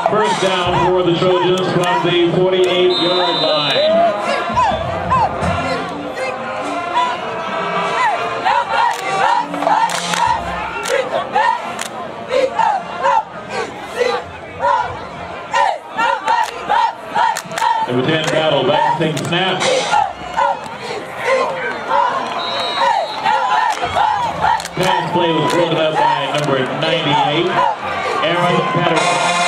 First down for the Trojans from the 48-yard line. Number 10 battle, back to take the snap. Pass play was broken up by number 98, Aaron Patterson.